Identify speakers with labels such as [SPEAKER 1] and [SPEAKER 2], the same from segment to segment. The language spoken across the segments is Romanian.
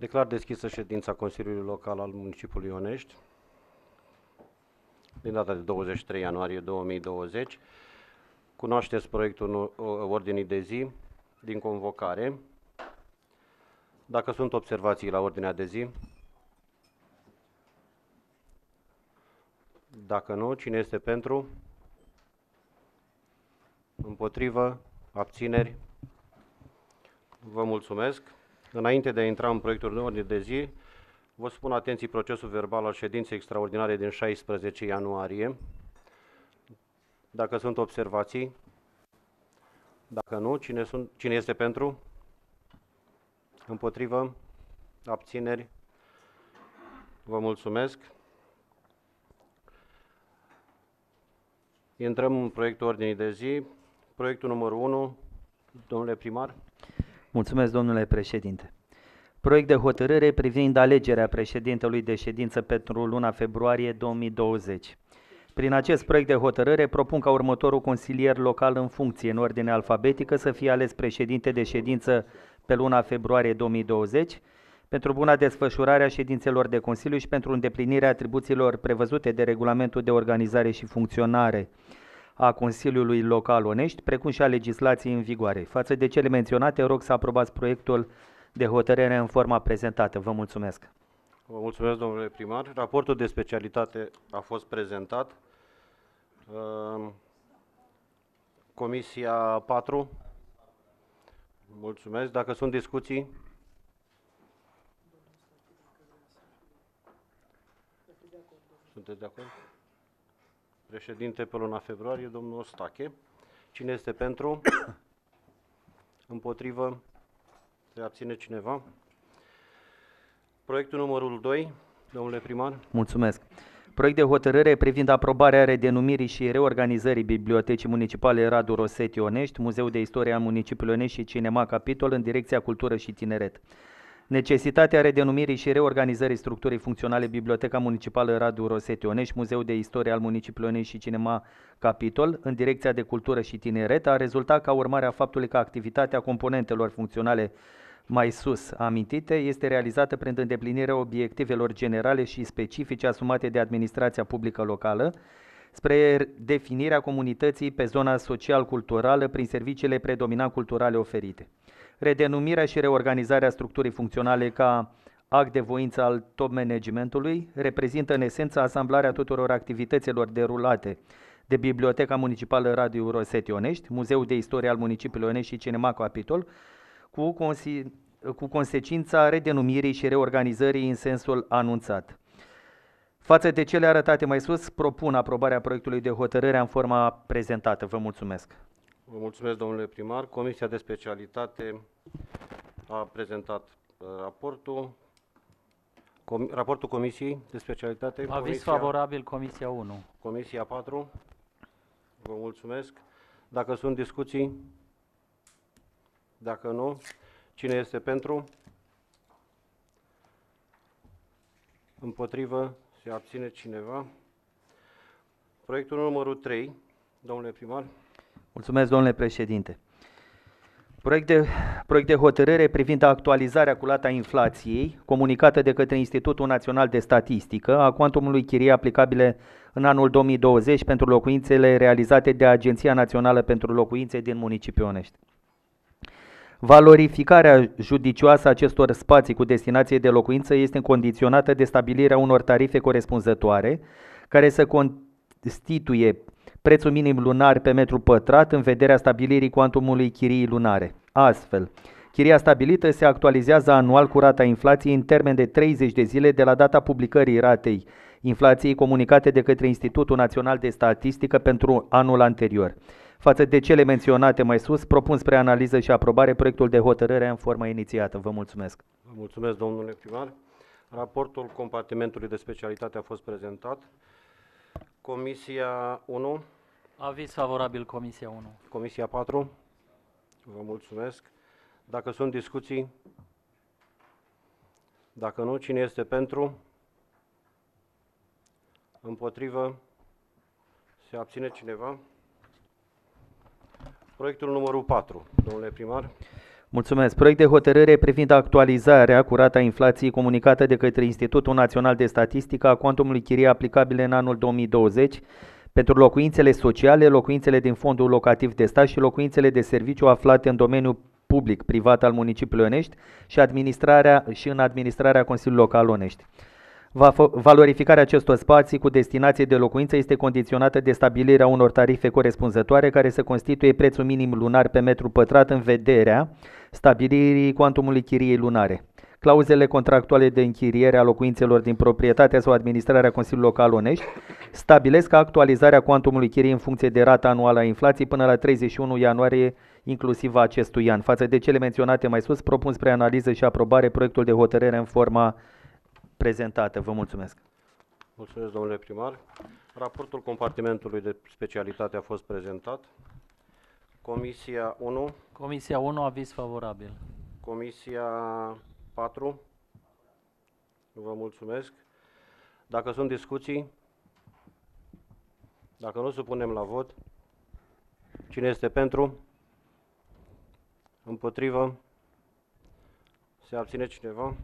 [SPEAKER 1] Declar deschisă ședința Consiliului Local al Municipiului Onești din data de 23 ianuarie 2020. Cunoașteți proiectul ordinii de zi din convocare. Dacă sunt observații la ordinea de zi? Dacă nu, cine este pentru? Împotrivă? Abțineri? Vă mulțumesc. Înainte de a intra în proiectul de ordine de zi, vă spun atenție procesul verbal al ședinței extraordinare din 16 ianuarie. Dacă sunt observații? Dacă nu, cine este pentru? Împotrivă? Abțineri? Vă mulțumesc. Intrăm în proiectul ordinii de zi. Proiectul numărul 1, domnule primar.
[SPEAKER 2] Mulțumesc, domnule președinte. Proiect de hotărâre privind alegerea președintelui de ședință pentru luna februarie 2020. Prin acest proiect de hotărâre propun ca următorul consilier local în funcție în ordine alfabetică să fie ales președinte de ședință pe luna februarie 2020 pentru buna desfășurare a ședințelor de Consiliu și pentru îndeplinirea atribuțiilor prevăzute de Regulamentul de Organizare și Funcționare a Consiliului Local Onești, precum și a legislației în vigoare. Față de cele menționate, rog să aprobați proiectul de hotărâre în forma prezentată. Vă mulțumesc.
[SPEAKER 1] Vă mulțumesc, domnule primar. Raportul de specialitate a fost prezentat. Comisia 4. Mulțumesc. Dacă sunt discuții? Sunteți de acord? Președinte pe luna februarie, domnul Ostache. Cine este pentru? Împotrivă? Se abține cineva? Proiectul numărul 2, domnule primar.
[SPEAKER 2] Mulțumesc. Proiect de hotărâre privind aprobarea redenumirii și reorganizării Bibliotecii Municipale Radu Rosetti Onești, Muzeul de Istorie al Municipiului Onești și Cinema Capitol în direcția Cultură și Tineret. Necesitatea redenumirii și reorganizării structurii funcționale Biblioteca Municipală Radu Rosetti Onești, Muzeul de Istorie al Municipiului Onești și Cinema Capitol în direcția de Cultură și Tineret a rezultat ca urmare a faptului că activitatea componentelor funcționale mai sus amintite este realizată prin îndeplinirea obiectivelor generale și specifice asumate de administrația publică locală spre definirea comunității pe zona social-culturală prin serviciile predominant culturale oferite. Redenumirea și reorganizarea structurii funcționale ca act de voință al top managementului reprezintă în esență asamblarea tuturor activităților derulate de Biblioteca Municipală Radu Rosetti Onești, Muzeul de Istorie al Municipiului Onești și Cinema Capitol, cu consecința redenumirii și reorganizării în sensul anunțat. Față de cele arătate mai sus, propun aprobarea proiectului de hotărâre în forma prezentată. Vă mulțumesc.
[SPEAKER 1] Vă mulțumesc, domnule primar. Comisia de specialitate a prezentat raportul. Raportul Comisiei de specialitate.
[SPEAKER 3] Aviz favorabil, Comisia 1.
[SPEAKER 1] Comisia 4. Vă mulțumesc. Dacă sunt discuții? Dacă nu, cine este pentru? Împotrivă? Se abține cineva? Proiectul numărul 3, domnule primar.
[SPEAKER 2] Mulțumesc, domnule președinte. Proiect de hotărâre privind actualizarea cu rata inflației comunicată de către Institutul Național de Statistică a cuantumului chirii aplicabile în anul 2020 pentru locuințele realizate de Agenția Națională pentru Locuințe din municipiul Onești. Valorificarea judicioasă a acestor spații cu destinație de locuință este condiționată de stabilirea unor tarife corespunzătoare care să constituie prețul minim lunar pe metru pătrat în vederea stabilirii cuantumului chiriei lunare. Astfel, chiria stabilită se actualizează anual cu rata inflației în termen de 30 de zile de la data publicării ratei inflației comunicate de către Institutul Național de Statistică pentru anul anterior. Față de cele menționate mai sus, propun spre analiză și aprobare proiectul de hotărâre în formă inițiată. Vă mulțumesc.
[SPEAKER 1] Vă mulțumesc, domnule primar. Raportul compartimentului de specialitate a fost prezentat. Comisia 1.
[SPEAKER 3] Aviz favorabil, Comisia 1.
[SPEAKER 1] Comisia 4. Vă mulțumesc. Dacă sunt discuții? Dacă nu, cine este pentru? Împotrivă? Se abține cineva? Proiectul numărul 4, domnule primar.
[SPEAKER 2] Mulțumesc. Proiect de hotărâre privind actualizarea cu rata inflației comunicată de către Institutul Național de Statistică a cuantumului chirie aplicabile în anul 2020 pentru locuințele sociale, locuințele din fondul locativ de stat și locuințele de serviciu aflate în domeniul public-privat al municipiului Onești și în administrarea Consiliului Local Onești. Valorificarea acestor spații cu destinație de locuință este condiționată de stabilirea unor tarife corespunzătoare care să constituie prețul minim lunar pe metru pătrat în vederea stabilirii cuantumului chiriei lunare. Clauzele contractuale de închiriere a locuințelor din proprietatea sau administrarea Consiliului Local Onești stabilesc actualizarea cuantumului chiriei în funcție de rata anuală a inflației până la 31 ianuarie inclusiv a acestui an. Față de cele menționate mai sus, propun spre analiză și aprobare proiectul de hotărâre în forma prezentată. Vă mulțumesc.
[SPEAKER 1] Mulțumesc, domnule primar. Raportul compartimentului de specialitate a fost prezentat. Comisia 1,
[SPEAKER 3] Comisia 1, aviz favorabil.
[SPEAKER 1] Comisia 4. Vă mulțumesc. Dacă sunt discuții, dacă nu, supunem la vot. Cine este pentru? Împotrivă? Se abține cineva?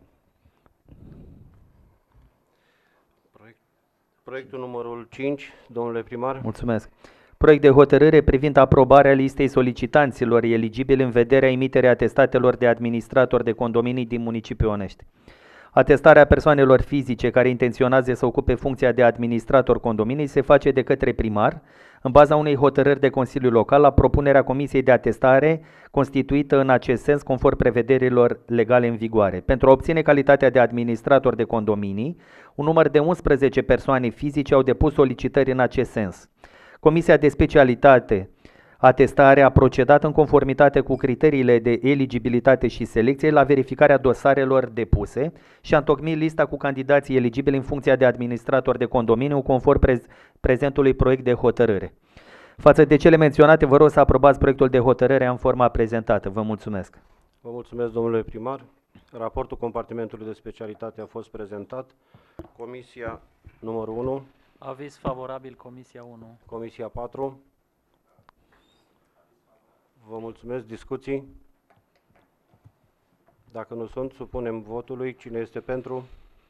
[SPEAKER 1] Proiectul numărul 5, domnule primar.
[SPEAKER 2] Mulțumesc. Proiect de hotărâre privind aprobarea listei solicitanților eligibili în vederea emiterii atestatelor de administrator de condominii din municipiul Onești. Atestarea persoanelor fizice care intenționează să ocupe funcția de administrator condominii se face de către primar, în baza unei hotărâri de Consiliu Local, la propunerea Comisiei de Atestare constituită în acest sens conform prevederilor legale în vigoare. Pentru a obține calitatea de administrator de condominii, un număr de 11 persoane fizice au depus solicitări în acest sens. Comisia de specialitate atestare a procedat în conformitate cu criteriile de eligibilitate și selecție la verificarea dosarelor depuse și a întocmit lista cu candidații eligibili în funcția de administrator de condominiu conform prezentului proiect de hotărâre. Față de cele menționate, vă rog să aprobați proiectul de hotărâre în forma prezentată. Vă mulțumesc.
[SPEAKER 1] Vă mulțumesc, domnule primar. Raportul compartimentului de specialitate a fost prezentat. Comisia numărul 1,
[SPEAKER 3] Aviz favorabil, Comisia 1.
[SPEAKER 1] Comisia 4. Vă mulțumesc. Discuții? Dacă nu sunt, supunem votului. Cine este pentru?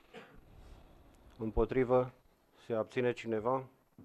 [SPEAKER 1] Împotrivă? Se abține cineva?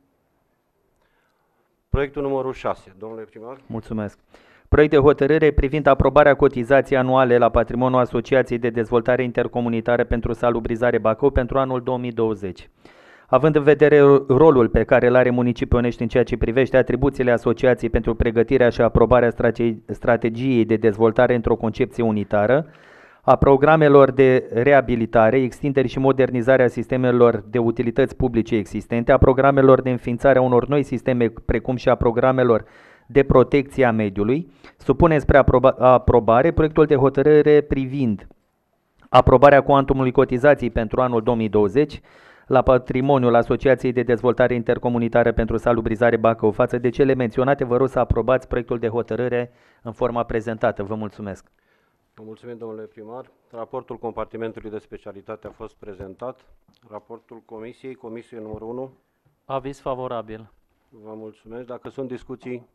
[SPEAKER 1] Proiectul numărul 6, domnule primar.
[SPEAKER 2] Mulțumesc. Proiect de hotărâre privind aprobarea cotizației anuale la patrimoniul Asociației de Dezvoltare Intercomunitară pentru Salubrizare Bacău pentru anul 2020. Având în vedere rolul pe care îl are municipiul Onești în ceea ce privește atribuțiile asociației pentru pregătirea și aprobarea strategiei de dezvoltare într-o concepție unitară, a programelor de reabilitare, extindere și modernizare a sistemelor de utilități publice existente, a programelor de înființare a unor noi sisteme, precum și a programelor de protecție a mediului, supune spre aprobare proiectul de hotărâre privind aprobarea cuantumului cotizației pentru anul 2020 la patrimoniul Asociației de Dezvoltare Intercomunitară pentru Salubrizare Bacău. Față de cele menționate, vă rog să aprobați proiectul de hotărâre în forma prezentată. Vă mulțumesc.
[SPEAKER 1] Vă mulțumim, domnule primar. Raportul compartimentului de specialitate a fost prezentat. Raportul comisiei numărul 1.
[SPEAKER 3] Aviz favorabil.
[SPEAKER 1] Vă mulțumesc. Dacă sunt discuții,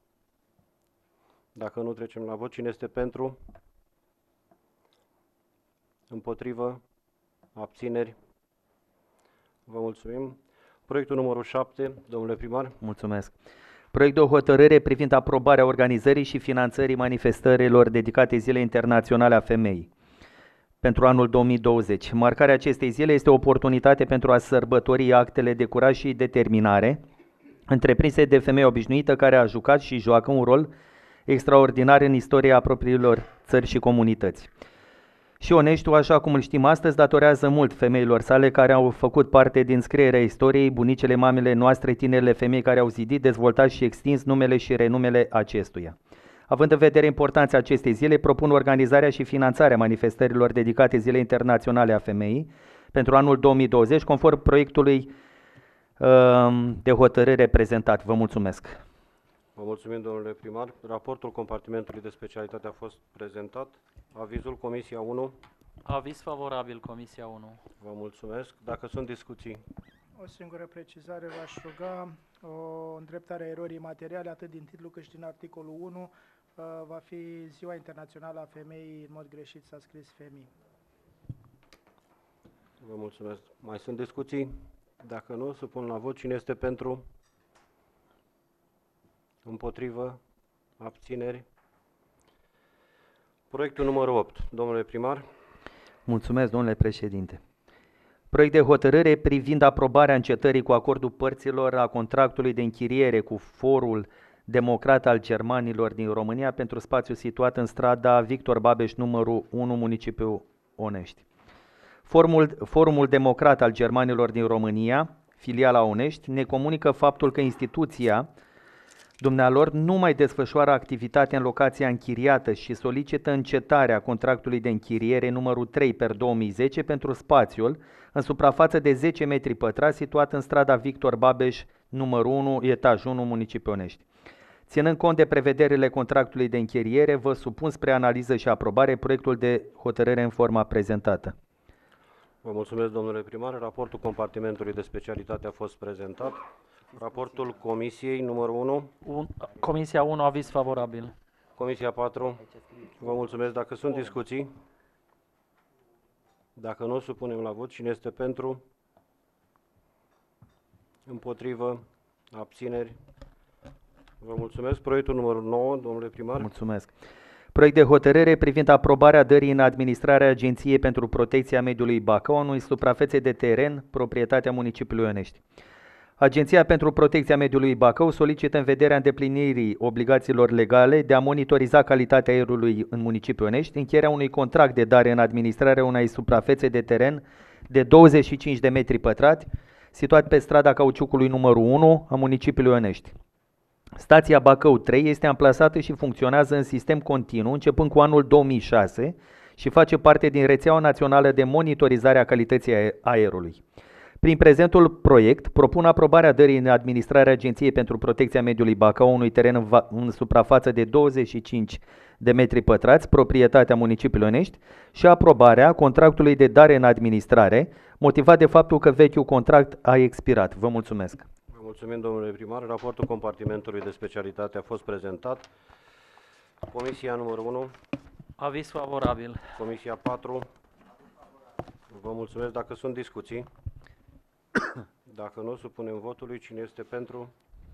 [SPEAKER 1] dacă nu, trecem la vot. Cine este pentru? Împotrivă? Abțineri? Vă mulțumim. Proiectul numărul 7, domnule primar.
[SPEAKER 2] Mulțumesc. Proiect de hotărâre privind aprobarea organizării și finanțării manifestărilor dedicate Zilei Internaționale a Femeii pentru anul 2020. Marcarea acestei zile este o oportunitate pentru a sărbători actele de curaj și determinare întreprinse de femeia obișnuită care a jucat și joacă un rol extraordinar în istoria propriilor țări și comunități. Și Oneștiul, așa cum îl știm astăzi, datorează mult femeilor sale care au făcut parte din scrierea istoriei, bunicele, mamele noastre, tinerile femei care au zidit, dezvoltat și extins numele și renumele acestuia. Având în vedere importanța acestei zile, propun organizarea și finanțarea manifestărilor dedicate Zilei Internaționale a Femeii pentru anul 2020, conform proiectului de hotărâre prezentat. Vă mulțumesc.
[SPEAKER 1] Vă mulțumim, domnule primar. Raportul compartimentului de specialitate a fost prezentat. Avizul Comisia 1.
[SPEAKER 3] Aviz favorabil, Comisia 1.
[SPEAKER 1] Vă mulțumesc. Dacă sunt discuții,
[SPEAKER 4] O singură precizare v-aș ruga, o îndreptare a erorii materiale, atât din titlul cât și din articolul 1, va fi Ziua Internațională a Femeii, în mod greșit s-a scris femii.
[SPEAKER 1] Vă mulțumesc. Mai sunt discuții? Dacă nu, supun la vot. Cine este pentru? Împotrivă? Abțineri? Proiectul numărul 8. Domnule primar.
[SPEAKER 2] Mulțumesc, domnule președinte. Proiect de hotărâre privind aprobarea încetării cu acordul părților a contractului de închiriere cu Forul Democrat al Germanilor din România pentru spațiu situat în strada Victor Babeș, numărul 1, municipiul Onești. Forumul Democrat al Germanilor din România, filiala Onești, ne comunică faptul că instituția dumnealor nu mai desfășoară activitatea în locația închiriată și solicită încetarea contractului de închiriere numărul 3/2010 pentru spațiul în suprafață de 10 metri pătrați situat în strada Victor Babeș, numărul 1, etaj 1, municipiul Onești. Ținând cont de prevederile contractului de închiriere, vă supun spre analiză și aprobare proiectul de hotărâre în forma prezentată.
[SPEAKER 1] Vă mulțumesc, domnule primar. Raportul compartimentului de specialitate a fost prezentat. Raportul comisiei numărul 1.
[SPEAKER 3] Comisia 1, aviz favorabil.
[SPEAKER 1] Comisia 4. Vă mulțumesc. Dacă sunt discuții? Dacă nu, supunem la vot. Cine este pentru? Împotrivă? Abțineri? Vă mulțumesc. Proiectul numărul 9, domnule primar.
[SPEAKER 2] Mulțumesc. Proiect de hotărâre privind aprobarea dării în administrarea Agenției pentru Protecția Mediului Bacău, unui suprafețe de teren, proprietatea municipiului Onești. Agenția pentru Protecția Mediului Bacău solicită în vederea îndeplinirii obligațiilor legale de a monitoriza calitatea aerului în municipiul Onești, încheierea unui contract de dare în administrarea unei suprafețe de teren de 25 de metri pătrați, situat pe strada Cauciucului numărul 1 a municipiului Onești. Stația Bacău 3 este amplasată și funcționează în sistem continuu începând cu anul 2006 și face parte din rețeaua națională de monitorizare a calității aerului. Prin prezentul proiect, propun aprobarea dării în administrarea Agenției pentru Protecția Mediului Bacău unui teren în suprafață de 25 de metri pătrați, proprietatea municipiului Onești, și aprobarea contractului de dare în administrare, motivat de faptul că vechiul contract a expirat. Vă mulțumesc.
[SPEAKER 1] Vă mulțumim, domnule primar. Raportul compartimentului de specialitate a fost prezentat. Comisia numărul 1.
[SPEAKER 3] Aviz favorabil.
[SPEAKER 1] Comisia 4. Vă mulțumesc. Dacă sunt discuții? Dacă nu, supunem votului. Cine este pentru?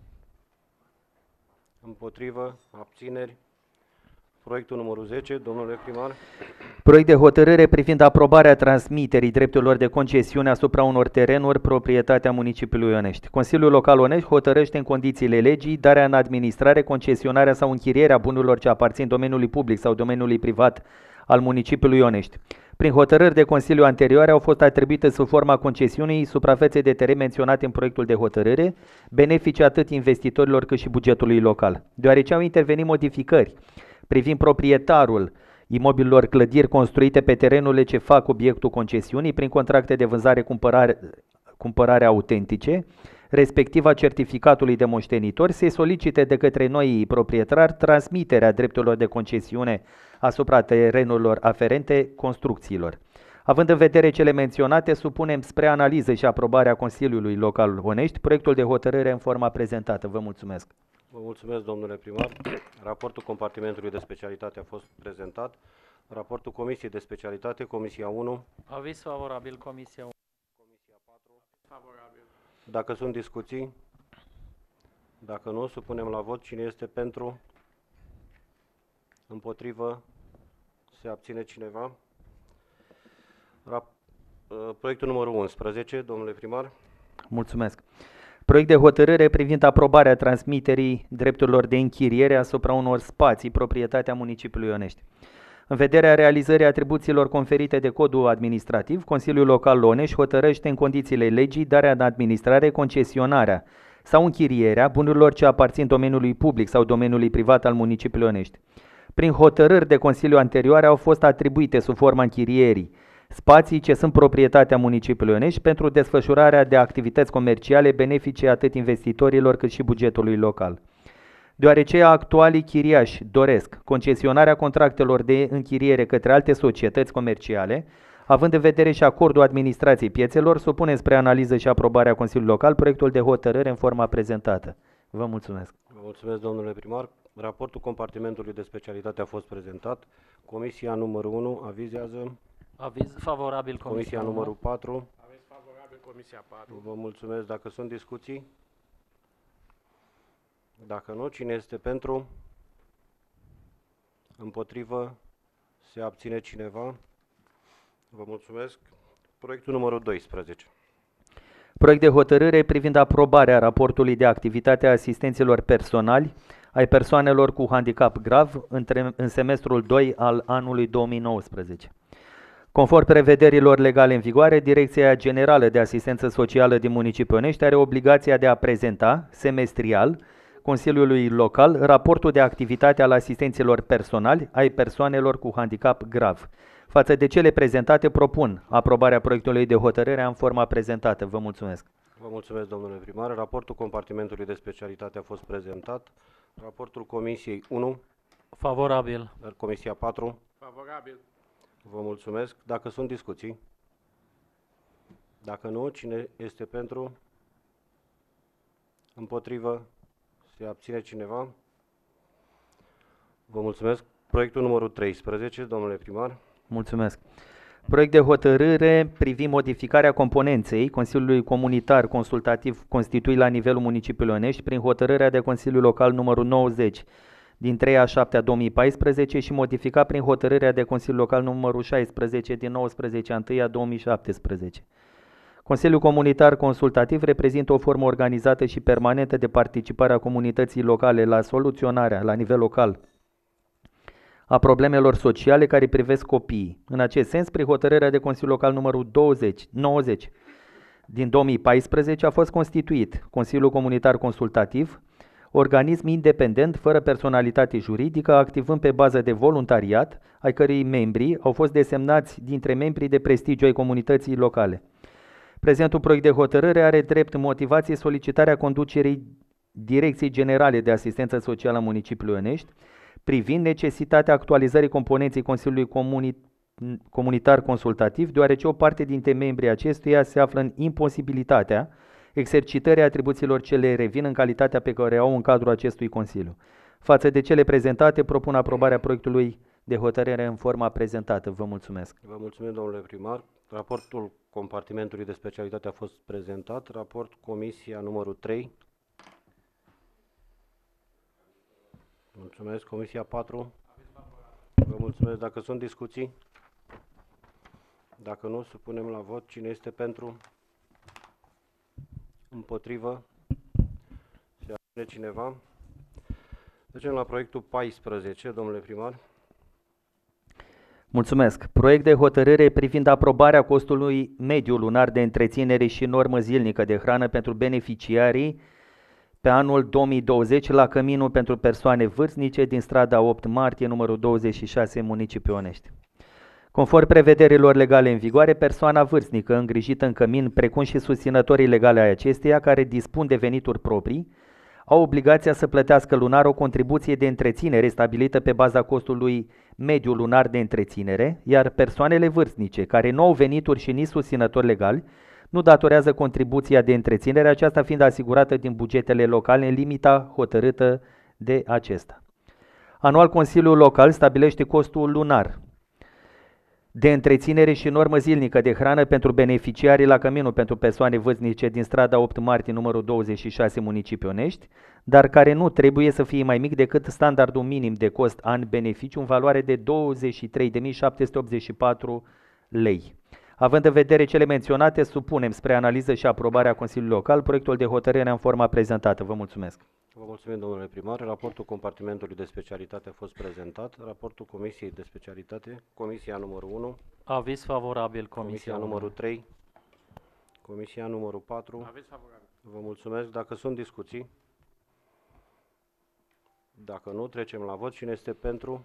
[SPEAKER 1] Împotrivă? Abțineri? Proiectul numărul 10, domnule primar.
[SPEAKER 2] Proiect de hotărâre privind aprobarea transmiterii drepturilor de concesiune asupra unor terenuri, proprietatea municipiului Onești. Consiliul Local Onești hotărăște în condițiile legii darea în administrare, concesionarea sau închirierea bunurilor ce aparțin domeniului public sau domeniului privat al municipiului Onești. Prin hotărâri de Consiliu anterioare au fost atribuite sub forma concesiunii suprafețe de teren menționate în proiectul de hotărâre, benefice atât investitorilor cât și bugetului local. Deoarece au intervenit modificări privind proprietarul imobililor clădiri construite pe terenurile ce fac obiectul concesiunii prin contracte de vânzare-cumpărare autentice, respectiv a certificatului de moștenitor, se solicite de către noi proprietari transmiterea drepturilor de concesiune asupra terenurilor aferente construcțiilor. Având în vedere cele menționate, supunem spre analiză și aprobarea Consiliului Local Onești proiectul de hotărâre în forma prezentată. Vă mulțumesc.
[SPEAKER 1] Vă mulțumesc, domnule primar. Raportul compartimentului de specialitate a fost prezentat. Raportul Comisiei de Specialitate, Comisia 1.
[SPEAKER 3] Aviz favorabil, Comisia 1.
[SPEAKER 1] Comisia 4. Favorabil. Dacă sunt discuții? Dacă nu, supunem la vot. Cine este pentru? Împotrivă? Se abține cineva? Proiectul numărul 11, domnule primar.
[SPEAKER 2] Mulțumesc. Proiect de hotărâre privind aprobarea transmiterii drepturilor de închiriere asupra unor spații, proprietatea municipiului Onești. În vederea realizării atribuțiilor conferite de Codul Administrativ, Consiliul Local Onești hotărăște în condițiile legii darea în administrare, concesionarea sau închirierea bunurilor ce aparțin domeniului public sau domeniului privat al municipiului Onești. Prin hotărâri de Consiliu anterioare au fost atribuite sub forma închirierii spații ce sunt proprietatea municipiului Onești pentru desfășurarea de activități comerciale benefice atât investitorilor cât și bugetului local. Deoarece actualii chiriași doresc concesionarea contractelor de închiriere către alte societăți comerciale, având în vedere și acordul administrației piețelor, supunem spre analiză și aprobarea Consiliului Local proiectul de hotărâre în forma prezentată. Vă mulțumesc.
[SPEAKER 1] Vă mulțumesc, domnule primar. Raportul compartimentului de specialitate a fost prezentat. Comisia numărul 1 avizează.
[SPEAKER 3] Aviz favorabil
[SPEAKER 1] Comisia
[SPEAKER 3] Comisia 1.
[SPEAKER 1] numărul 4.
[SPEAKER 5] Aviz favorabil Comisia 4.
[SPEAKER 1] Vă mulțumesc. Dacă sunt discuții? Dacă nu, cine este pentru? Împotrivă? Se abține cineva? Vă mulțumesc. Proiectul numărul 12.
[SPEAKER 2] Proiect de hotărâre privind aprobarea raportului de activitate a asistenților personali ai persoanelor cu handicap grav în semestrul 2 al anului 2019. Conform prevederilor legale în vigoare, Direcția Generală de Asistență Socială din Municipiul Onești are obligația de a prezenta semestrial Consiliului Local raportul de activitate al asistenților personali ai persoanelor cu handicap grav. Față de cele prezentate, propun aprobarea proiectului de hotărâre în forma prezentată. Vă mulțumesc.
[SPEAKER 1] Vă mulțumesc, domnule primar. Raportul compartimentului de specialitate a fost prezentat. Raportul Comisiei 1,
[SPEAKER 3] Favorabil.
[SPEAKER 1] Comisia 4.
[SPEAKER 5] Favorabil.
[SPEAKER 1] Vă mulțumesc. Dacă sunt discuții? Dacă nu, cine este pentru? Împotrivă? Se abține cineva? Vă mulțumesc. Proiectul numărul 13, domnule primar.
[SPEAKER 2] Mulțumesc. Proiect de hotărâre privind modificarea componenței Consiliului Comunitar Consultativ constituit la nivelul municipiului Onești prin hotărârea de Consiliu Local numărul 90 din 3/7/2014 și modificat prin hotărârea de Consiliu Local numărul 16 din 19/1/2017. Consiliul Comunitar Consultativ reprezintă o formă organizată și permanentă de participare a comunității locale la soluționarea, la nivel local, a problemelor sociale care privesc copiii. În acest sens, prin hotărârea de Consiliu Local numărul 90 din 2014 a fost constituit Consiliul Comunitar Consultativ, organism independent, fără personalitate juridică, activând pe bază de voluntariat, ai cărui membri au fost desemnați dintre membrii de prestigiu ai comunității locale. Prezentul proiect de hotărâre are drept motivație solicitarea conducerii Direcției Generale de Asistență Socială a Municipiului Onești privind necesitatea actualizării componenței Consiliului Comunitar Consultativ, deoarece o parte dintre membrii acestuia se află în imposibilitatea exercitării atribuțiilor ce le revin în calitatea pe care au în cadrul acestui Consiliu. Față de cele prezentate, propun aprobarea proiectului de hotărâre în forma prezentată. Vă mulțumesc.
[SPEAKER 1] Vă mulțumim, domnule primar. Raportul compartimentului de specialitate a fost prezentat. Raport Comisia numărul 3. Mulțumesc. Comisia 4. Vă mulțumesc. Dacă sunt discuții? Dacă nu, supunem la vot. Cine este pentru? Împotrivă? Se abține cineva? Trecem la proiectul 14, domnule primar.
[SPEAKER 2] Mulțumesc. Proiect de hotărâre privind aprobarea costului mediu lunar de întreținere și normă zilnică de hrană pentru beneficiarii pe anul 2020 la căminul pentru persoane vârstnice din strada 8 martie, numărul 26, municipiul Onești. Conform prevederilor legale în vigoare, persoana vârstnică îngrijită în cămin, precum și susținătorii legale ai acesteia, care dispun de venituri proprii, au obligația să plătească lunar o contribuție de întreținere stabilită pe baza costului mediu lunar de întreținere, iar persoanele vârstnice, care nu au venituri și nici susținători legali, nu datorează contribuția de întreținere, aceasta fiind asigurată din bugetele locale în limita hotărâtă de acesta. Anual, Consiliul Local stabilește costul lunar de întreținere și normă zilnică de hrană pentru beneficiarii la căminul pentru persoane vârstnice din strada 8 martie, numărul 26, municipiul Onești, dar care nu trebuie să fie mai mic decât standardul minim de cost an beneficiu în valoare de 23.784 lei. Având în vedere cele menționate, supunem spre analiză și aprobarea Consiliului Local proiectul de hotărâre în forma prezentată. Vă mulțumesc.
[SPEAKER 1] Vă mulțumim, domnule primar. Raportul compartimentului de specialitate a fost prezentat. Raportul Comisiei de specialitate, Comisia numărul 1,
[SPEAKER 3] Aviz favorabil
[SPEAKER 1] Comisia
[SPEAKER 3] 1.
[SPEAKER 1] numărul 3, Comisia numărul 4.
[SPEAKER 5] Aviz favorabil.
[SPEAKER 1] Vă mulțumesc. Dacă sunt discuții? Dacă nu, trecem la vot. Cine este pentru?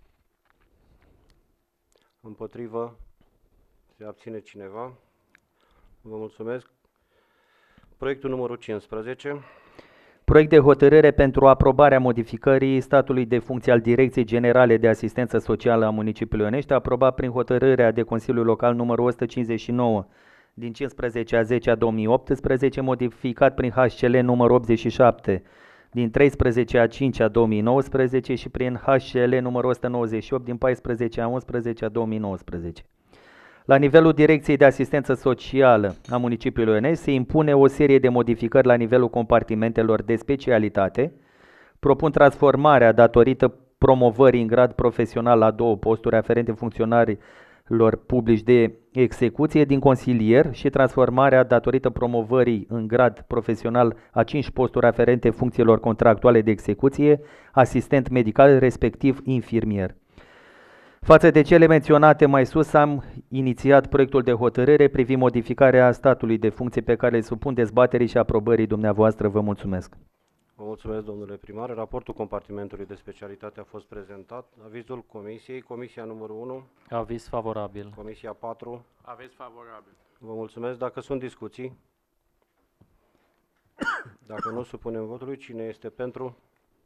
[SPEAKER 1] Împotrivă? Se abține cineva? Vă mulțumesc. Proiectul numărul 15.
[SPEAKER 2] Proiect de hotărâre pentru aprobarea modificării statului de funcție al Direcției Generale de Asistență Socială a Municipiului Onești, aprobat prin hotărârea de Consiliul Local numărul 159 din 15/10/2018, modificat prin HCL numărul 87 din 13/5/2019 și prin HL numărul 198 din 14/11/2019. La nivelul Direcției de Asistență Socială a municipiului Ionești se impune o serie de modificări la nivelul compartimentelor de specialitate. Propun transformarea datorită promovării în grad profesional la 2 posturi aferente funcționarilor publici de execuție din consilier și transformarea datorită promovării în grad profesional a 5 posturi aferente funcțiilor contractuale de execuție, asistent medical, respectiv infirmier. Față de cele menționate mai sus, am inițiat proiectul de hotărâre privind modificarea statului de funcție pe care îl supun dezbaterii și aprobării dumneavoastră. Vă mulțumesc.
[SPEAKER 1] Vă mulțumesc, domnule primar. Raportul compartimentului de specialitate a fost prezentat. Avizul comisiei, comisia numărul 1,
[SPEAKER 3] Aviz favorabil.
[SPEAKER 1] comisia 4.
[SPEAKER 5] Aviz favorabil.
[SPEAKER 1] Vă mulțumesc. Dacă sunt discuții? Dacă nu, supunem votului. Cine este pentru?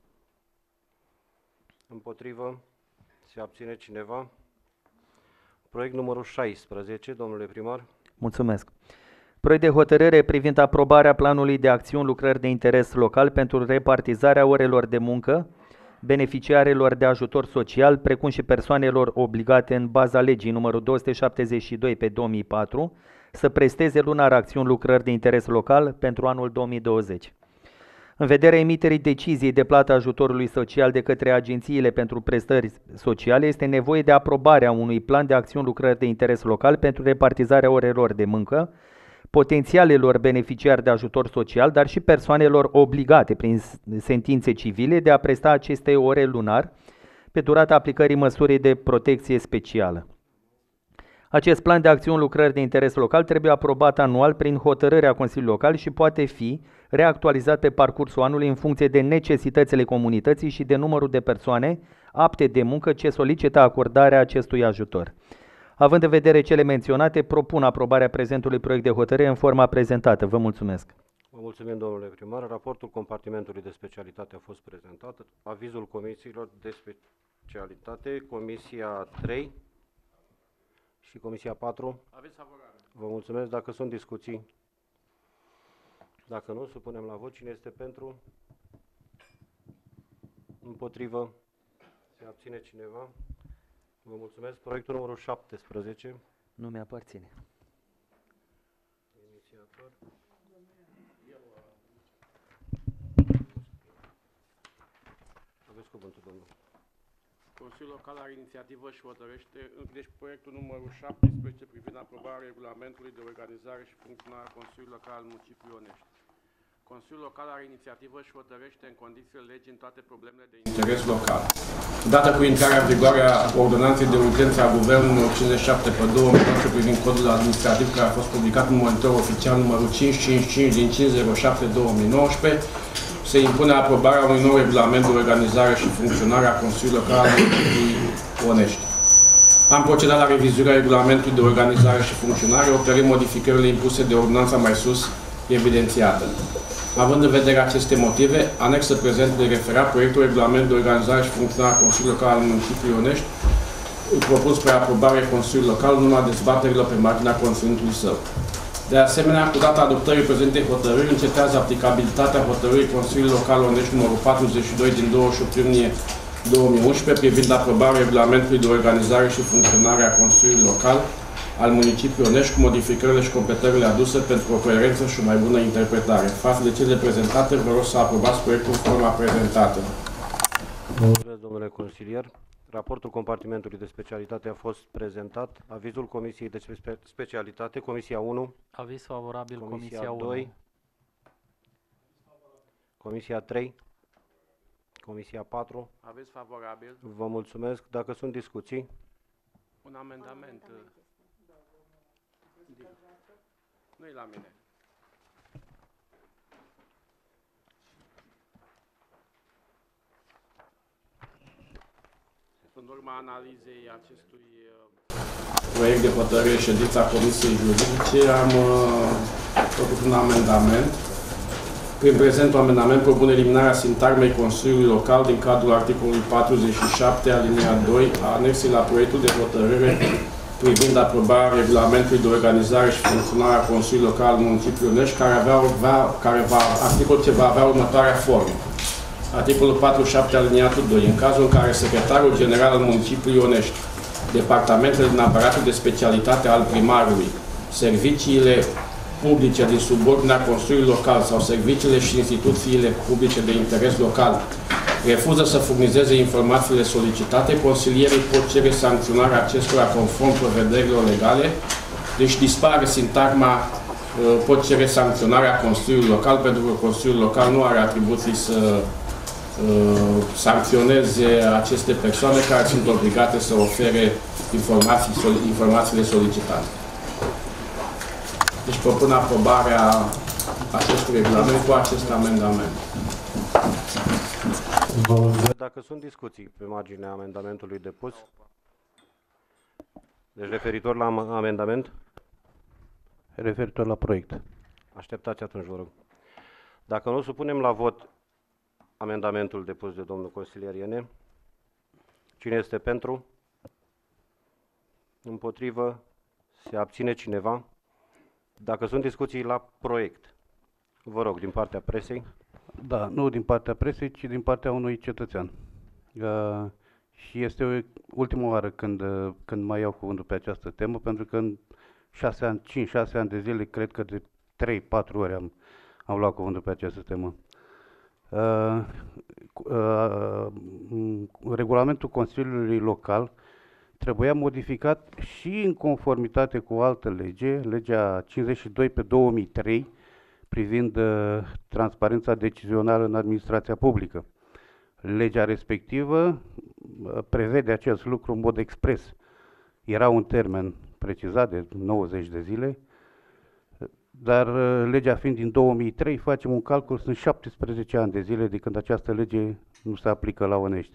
[SPEAKER 1] Împotrivă? Se abține cineva? Proiect numărul 16, domnule primar.
[SPEAKER 2] Mulțumesc. Proiect de hotărâre privind aprobarea planului de acțiuni lucrări de interes local pentru repartizarea orelor de muncă beneficiarilor de ajutor social, precum și persoanelor obligate în baza legii numărul 272 pe 2004 să presteze lunar acțiuni lucrări de interes local pentru anul 2020. În vederea emiterii deciziei de plată ajutorului social de către agențiile pentru prestări sociale, este nevoie de aprobarea unui plan de acțiuni lucrări de interes local pentru repartizarea orelor de muncă potențialelor beneficiari de ajutor social, dar și persoanelor obligate prin sentințe civile de a presta aceste ore lunar pe durata aplicării măsurii de protecție specială. Acest plan de acțiuni lucrări de interes local trebuie aprobat anual prin hotărârea Consiliului Local și poate fi reactualizat pe parcursul anului în funcție de necesitățile comunității și de numărul de persoane apte de muncă ce solicită acordarea acestui ajutor. Având în vedere cele menționate, propun aprobarea prezentului proiect de hotărâre în forma prezentată. Vă mulțumesc.
[SPEAKER 1] Vă mulțumim, domnule primar. Raportul compartimentului de specialitate a fost prezentat. Avizul comisiilor de specialitate, comisia 3 și comisia 4.
[SPEAKER 5] Aviz favorabil.
[SPEAKER 1] Vă mulțumesc. Dacă sunt discuții? Dacă nu, supunem la vot. Cine este pentru? Împotrivă? Se abține cineva? Vă mulțumesc. Proiectul numărul 17.
[SPEAKER 2] Nu mi-aparține.
[SPEAKER 1] Inițiator. Aveți cuvântul, domnul.
[SPEAKER 5] Consiliul Local are inițiativă și hotărăște, deci proiectul numărul 17 privind aprobarea regulamentului de organizare și funcționare a Consiliului Local al municipiului Ionești. Consiliul Local are inițiativă și hotărăște în condițiile legii în toate problemele de interes local. Dată cu intrarea în vigoare a ordonanței de urgență a Guvernului 57 pe 2019 privind codul administrativ care a fost publicat în monitor oficial numărul 555 din 507/2019, se impune aprobarea unui nou regulament de organizare și funcționare a Consiliului Local al municipiului Ionești. Am procedat la revizuirea regulamentului de organizare și funcționare, operând modificările impuse de ordonanța mai sus evidențiată. Având în vedere aceste motive, anexă prezentului referat proiectul regulament de organizare și funcționare a Consiliului Local al municipiului Ionești, îl propun spre aprobare Consiliului Local în urma dezbaterilor pe marginea conținutului său. De asemenea, cu data adoptării prezentei hotărâri, încetează aplicabilitatea hotărârii Consiliului Local Ionești numărul 42 din 28 iunie 2011 privind aprobarea regulamentului de organizare și funcționare a Consiliului Local al municipiului Ionești cu modificările și completările aduse pentru o coerență și o mai bună interpretare. Față de cele prezentate, vă rog să aprobați proiectul în forma prezentată.
[SPEAKER 1] Mulțumesc, domnule consilier. Raportul compartimentului de specialitate a fost prezentat. Avizul comisiei de specialitate, comisia 1,
[SPEAKER 3] Aviz favorabil,
[SPEAKER 1] comisia
[SPEAKER 3] 1.
[SPEAKER 1] 2, comisia 3, comisia 4.
[SPEAKER 5] Aviz favorabil.
[SPEAKER 1] Vă mulțumesc. Dacă sunt discuții?
[SPEAKER 5] Un amendament. Nu-i la mine. În urma analizei acestui proiect de hotărâre ședința Comisiei Juridice, am făcut un amendament. Prin prezentul amendament propun eliminarea sintagmei Consiliului Local din cadrul articolului 47 alineat 2 a anexei la proiectul de hotărâre privind aprobarea regulamentului de organizare și funcționare a Consiliului Local al municipiului Ionești, articol ce va avea următoarea formă. Articolul 47 aliniatul 2. În cazul în care secretarul general al municipiului Ionești, departamentele din aparatul de specialitate al primarului, serviciile publice din subordinea Consiliului Local sau serviciile și instituțiile publice de interes local refuză să furnizeze informațiile solicitate, consilierii pot cere sancționarea acestora conform prevederilor legale, deci dispare sintagma pot cere sancționarea Consiliului Local, pentru că Consiliul Local nu are atribuții să sancționeze aceste persoane care sunt obligate să ofere informațiile solicitate. Deci propun aprobarea acestui regulament cu acest amendament.
[SPEAKER 1] Dacă sunt discuții pe marginea amendamentului depus, deci referitor la amendament,
[SPEAKER 6] Referitor la proiect.
[SPEAKER 1] așteptați atunci, vă rog. Dacă nu, supunem la vot amendamentul depus de domnul consilier Iene. Cine este pentru? Împotrivă? Se abține cineva? Dacă sunt discuții la proiect, vă rog, din partea presei.
[SPEAKER 6] Da, nu din partea presei, ci din partea unui cetățean. Și este ultima oară când mai iau cuvântul pe această temă, pentru că în 5-6 ani de zile, cred că de 3-4 ori am luat cuvântul pe această temă. Regulamentul Consiliului Local trebuia modificat și în conformitate cu o altă lege, legea 52/2003, privind transparența decizională în administrația publică. Legea respectivă prevede acest lucru în mod expres. Era un termen precizat de 90 de zile, dar legea fiind din 2003, facem un calcul, sunt 17 ani de zile de când această lege nu se aplică la Onești.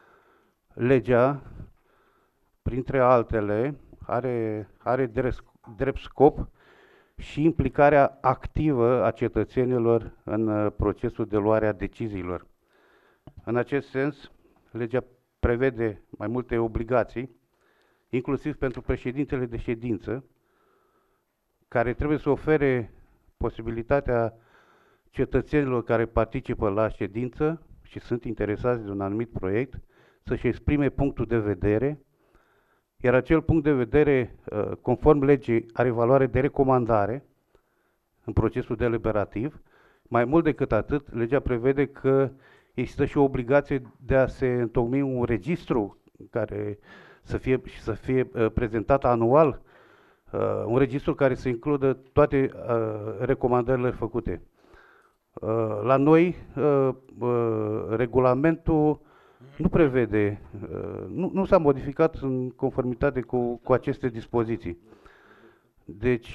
[SPEAKER 6] Legea, printre altele, are drept scop și implicarea activă a cetățenilor în procesul de luare a deciziilor. În acest sens, legea prevede mai multe obligații, inclusiv pentru președintele de ședință, care trebuie să ofere posibilitatea cetățenilor care participă la ședință și sunt interesați de un anumit proiect să-și exprime punctul de vedere, iar acel punct de vedere, conform legii, are valoare de recomandare în procesul deliberativ. Mai mult decât atât, legea prevede că există și o obligație de a se întocmi un registru care să fie prezentat anual, un registru care să includă toate recomandările făcute. La noi, regulamentul nu prevede, nu s-a modificat în conformitate cu aceste dispoziții. Deci,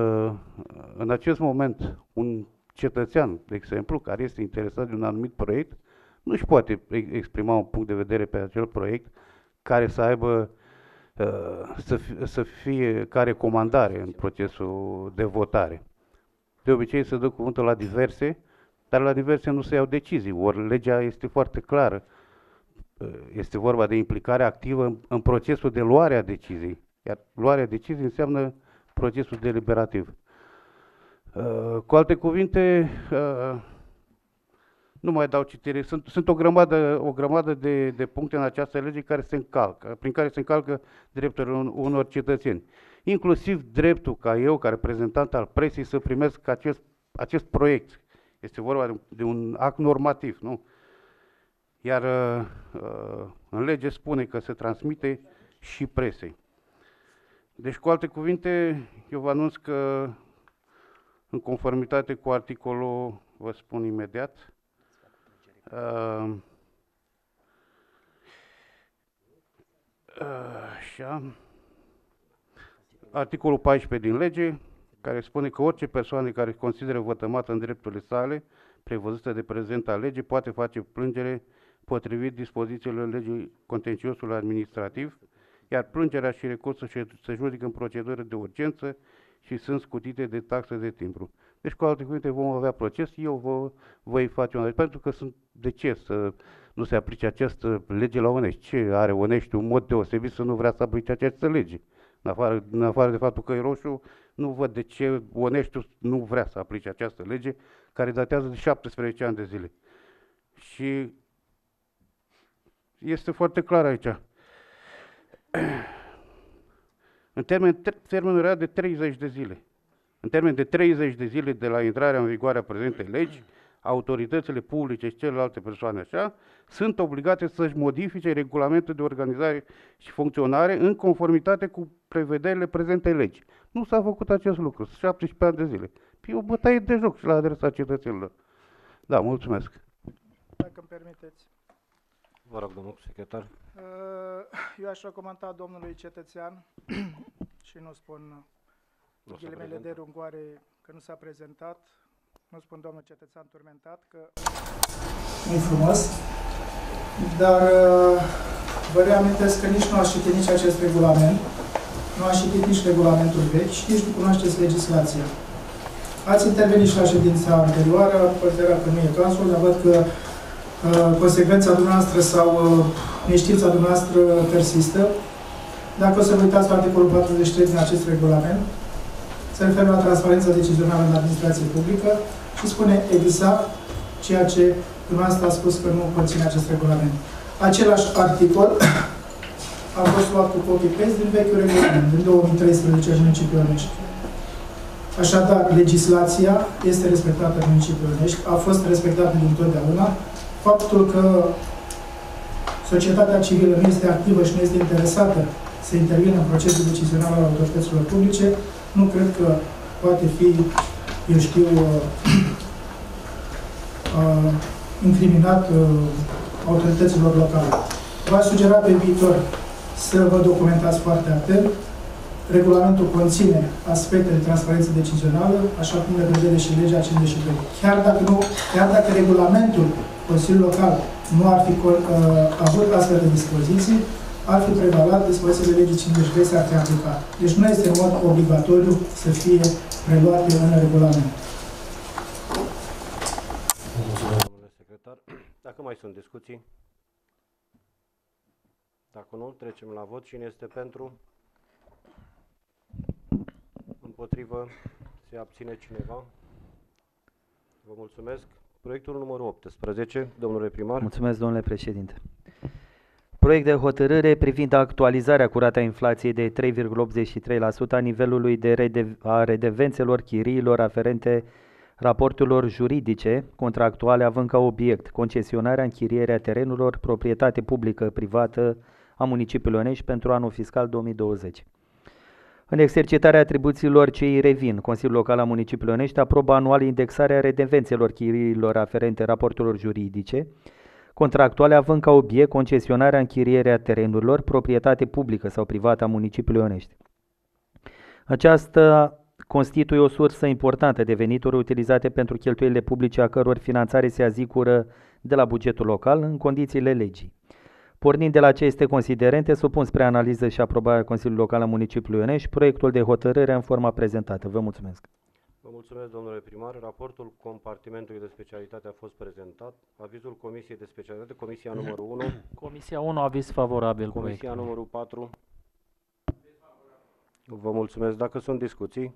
[SPEAKER 6] în acest moment, un cetățean, de exemplu, care este interesat de un anumit proiect, nu își poate exprima un punct de vedere pe acel proiect care să aibă, să fie ca recomandare în procesul de votare. De obicei se dă cuvântul la diverse, dar la diverse nu se iau decizii, ori legea este foarte clară. Este vorba de implicare activă în procesul de luare a deciziei, iar luarea deciziei înseamnă procesul deliberativ. Cu alte cuvinte, nu mai dau citire, sunt o grămadă de puncte în această lege care se încalcă, prin care se încalcă drepturile unor cetățeni. Inclusiv dreptul ca eu, ca reprezentant al presei, să primesc acest proiect. Este vorba de un act normativ, nu? Iar în lege spune că se transmite și presei. Deci, cu alte cuvinte, eu vă anunț că, în conformitate cu articolul, vă spun imediat, așa, articolul 14 din lege, care spune că orice persoană care consideră vătămată în drepturile sale, prevăzută de prezenta lege, poate face plângere potrivit dispozițiilor legii contenciosului administrativ, iar plângerea și recursul se judică în procedură de urgență și sunt scutite de taxe de timbru. Deci, cu alte cuvinte, vom avea proces, eu voi face un... Pentru că de ce să nu se aplice această lege la Onești? Ce are Onești un mod deosebit să nu vrea să aplice această lege? În afară de faptul că e roșu, nu văd de ce Oneștiul nu vrea să aplice această lege, care datează de 17 ani de zile. Și este foarte clar aici. În termenul era de 30 de zile. În termen de 30 de zile de la intrarea în vigoare a prezentei legi, autoritățile publice și celelalte persoane așa, sunt obligate să-și modifice regulamentul de organizare și funcționare în conformitate cu prevederile prezentei legi. Nu s-a făcut acest lucru, 17 ani de zile. E o bătaie de joc și la adresa cetățenilor. Da, mulțumesc.
[SPEAKER 4] Dacă îmi permiteți.
[SPEAKER 1] Vă rog, domnul secretar.
[SPEAKER 4] Eu aș recomanda domnului cetățean și nu spun ghilimele de rungoare că nu s-a prezentat, nu spun domnul cetățean turmentat că nu-i frumos, dar vă reamintesc că nici nu ați citit nici acest regulament, nu ați citit nici regulamentul vechi și nici nu cunoașteți legislația. Ați intervenit și la ședința anterioară, considerat că nu e cazul, dar văd că consecvența dumneavoastră sau neștiința dumneavoastră persistă. Dacă o să vă uitați la articolul 43 din acest regulament, se referă la transparența decizională în administrație publică și spune exact ceea ce dumneavoastră a spus că nu conține acest regulament. Același articol a fost luat cu copy-paste din vechiul regulament, din 2013 în municipiul Onești. Așadar, legislația este respectată în municipiul Onești, a fost respectată dintotdeauna. Faptul că societatea civilă nu este activă și nu este interesată să intervină în procesul decizional al autorităților publice, nu cred că poate fi, eu știu, incriminat autorităților locale. V-aș sugera pe viitor să vă documentați foarte atent. Regulamentul conține aspecte de transparență decizională, așa cum le prevede și legea 52. Chiar dacă regulamentul Consiliului Local nu ar fi avut astfel de dispoziții, ar fi prevalat dispozițiile legii 52 să ar fi aplicat. Deci nu este în mod obligatoriu să fie preluate în regulament.
[SPEAKER 1] Mulțumesc, domnule secretar. Dacă mai sunt discuții? Dacă nu, trecem la vot. Cine este pentru? Împotrivă? Se abține cineva? Vă mulțumesc. Proiectul numărul 18, domnule primar.
[SPEAKER 2] Mulțumesc, domnule președinte. Proiect de hotărâre privind actualizarea cu rata inflației de 3,83% a nivelului a redevențelor chiriilor aferente raporturilor juridice contractuale având ca obiect concesionarea, închirierea terenurilor, proprietate publică privată a municipiului Onești pentru anul fiscal 2020. În exercitarea atribuțiilor ce îi revin, Consiliul Local al municipiului Onești aprobă anual indexarea redevențelor chiriilor aferente raporturilor juridice contractuale având ca obiect concesionarea, închirierea terenurilor, proprietate publică sau privată a municipiului Onești. Aceasta constituie o sursă importantă de venituri utilizate pentru cheltuielile publice a căror finanțare se asigură de la bugetul local în condițiile legii. Pornind de la aceste considerente, supun spre analiză și aprobarea Consiliului Local al municipiului Onești proiectul de hotărâre în forma prezentată. Vă mulțumesc.
[SPEAKER 1] Vă mulțumesc, domnule primar. Raportul compartimentului de specialitate a fost prezentat. Avizul Comisiei de Specialitate, Comisia numărul 1.
[SPEAKER 3] Comisia 1, aviz favorabil
[SPEAKER 1] Comisia
[SPEAKER 3] proiectului.
[SPEAKER 1] numărul 4. Vă mulțumesc. Dacă sunt discuții?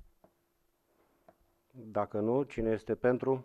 [SPEAKER 1] Dacă nu, cine este pentru?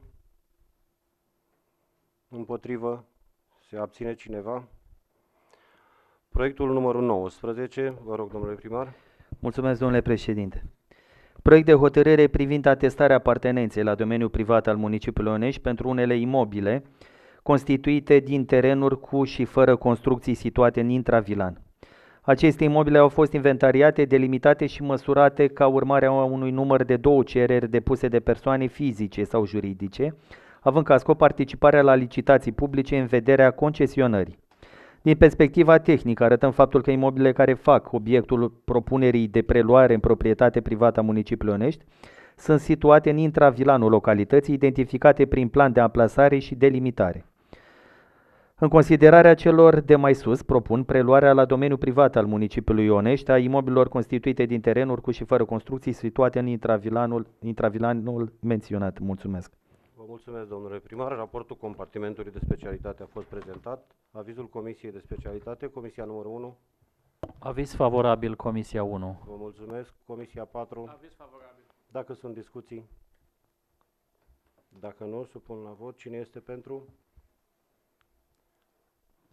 [SPEAKER 1] Împotrivă? Se abține cineva? Proiectul numărul 19. Vă rog, domnule primar.
[SPEAKER 2] Mulțumesc, domnule președinte. Proiect de hotărâre privind atestarea apartenenței la domeniul privat al municipiului Onești pentru unele imobile constituite din terenuri cu și fără construcții situate în intravilan. Aceste imobile au fost inventariate, delimitate și măsurate ca urmare a unui număr de 2 cereri depuse de persoane fizice sau juridice, având ca scop participarea la licitații publice în vederea concesionării. Din perspectiva tehnică, arătăm faptul că imobilele care fac obiectul propunerii de preluare în proprietate privată a municipiului Onești sunt situate în intravilanul localității, identificate prin plan de amplasare și delimitare. În considerarea celor de mai sus, propun preluarea la domeniul privat al municipiului Onești a imobilelor constituite din terenuri cu și fără construcții situate în intravilanul menționat. Mulțumesc.
[SPEAKER 1] Vă mulțumesc, domnule primar. Raportul compartimentului de specialitate a fost prezentat. Avizul Comisiei de Specialitate, Comisia numărul 1.
[SPEAKER 3] Aviz favorabil Comisia 1.
[SPEAKER 1] Vă mulțumesc. Comisia 4.
[SPEAKER 5] Aviz favorabil.
[SPEAKER 1] Dacă sunt discuții? Dacă nu, supun la vot. Cine este pentru?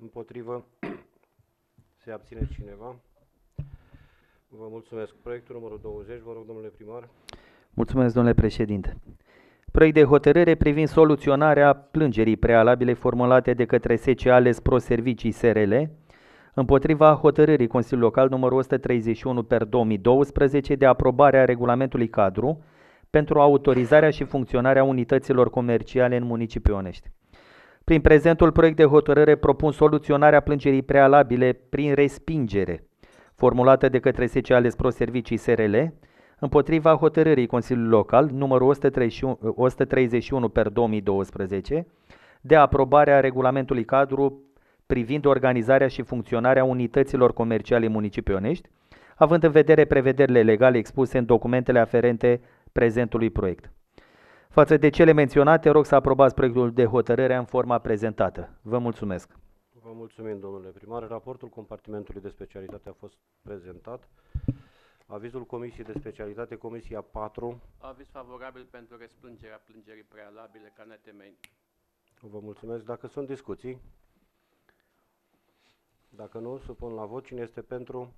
[SPEAKER 1] Împotrivă? Se abține cineva? Vă mulțumesc. Proiectul numărul 20, vă rog, domnule primar.
[SPEAKER 2] Mulțumesc, domnule președinte. Proiect de hotărâre privind soluționarea plângerii prealabile formulate de către SC Ales Pro Servicii SRL împotriva hotărârii Consiliului Local numărul 131 per 2012 de aprobare a regulamentului cadru pentru autorizarea și funcționarea unităților comerciale în municipiul Onești. Prin prezentul proiect de hotărâre propun soluționarea plângerii prealabile prin respingere formulată de către SC Ales Pro Servicii SRL împotriva hotărârii Consiliului Local numărul 131 per 2012 de aprobare a regulamentului cadru privind organizarea și funcționarea unităților comerciale în municipiul Onești, având în vedere prevederile legale expuse în documentele aferente prezentului proiect. Față de cele menționate, rog să aprobați proiectul de hotărâre în forma prezentată. Vă mulțumesc.
[SPEAKER 1] Vă mulțumim, domnule primar. Raportul compartimentului de specialitate a fost prezentat. Avizul Comisiei de Specialitate, Comisia 4.
[SPEAKER 5] Aviz favorabil pentru respingerea plângerii prealabile ca netemei.
[SPEAKER 1] Vă mulțumesc. Dacă sunt discuții? Dacă nu, supun la vot. Cine este pentru?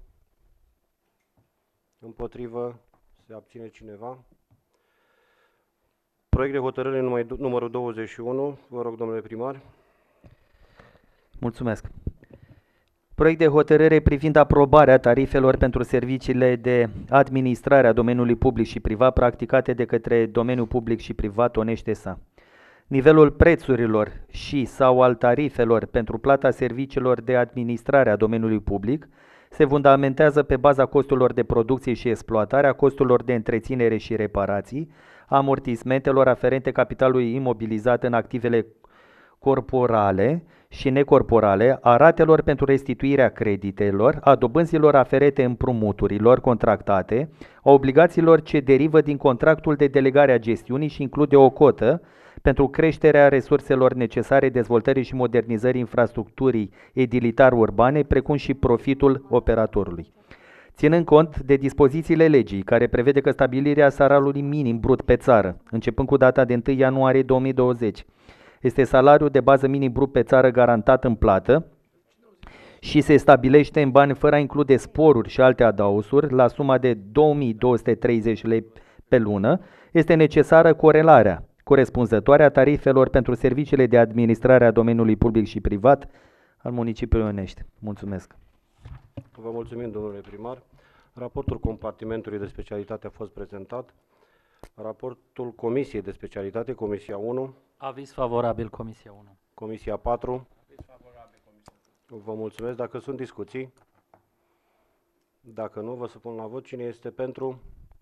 [SPEAKER 1] Împotrivă? Se abține cineva? Proiect de hotărâre numărul 21. Vă rog, domnule primar.
[SPEAKER 2] Mulțumesc. Proiect de hotărâre privind aprobarea tarifelor pentru serviciile de administrare a domeniului public și privat practicate de către domeniul public și privat Onești S.A. Nivelul prețurilor și sau al tarifelor pentru plata serviciilor de administrare a domeniului public se fundamentează pe baza costurilor de producție și exploatare, a costurilor de întreținere și reparații, a amortismentelor aferente capitalului imobilizat în activele corporale și necorporale, a ratelor pentru restituirea creditelor, a dobânzilor aferente împrumuturilor contractate, a obligațiilor ce derivă din contractul de delegare a gestiunii și include o cotă pentru creșterea resurselor necesare dezvoltării și modernizării infrastructurii edilitar-urbane, precum și profitul operatorului. Ținând cont de dispozițiile legii, care prevede că stabilirea salariului minim brut pe țară, începând cu data de 1 ianuarie 2020, este salariul de bază minim brut pe țară garantat în plată și se stabilește în bani fără a include sporuri și alte adaosuri la suma de 2230 lei pe lună, este necesară corelarea corespunzătoare a tarifelor pentru serviciile de administrare a domeniului public și privat al municipiului Onești. Mulțumesc.
[SPEAKER 1] Vă mulțumim, domnule primar. Raportul compartimentului de specialitate a fost prezentat. Raportul Comisiei de Specialitate, Comisia 1.
[SPEAKER 3] Aviz favorabil, Comisia 1.
[SPEAKER 1] Comisia 4.
[SPEAKER 5] Aviz favorabil, Comisia.
[SPEAKER 1] Vă mulțumesc. Dacă sunt discuții? Dacă nu, vă supun la vot. Cine este pentru?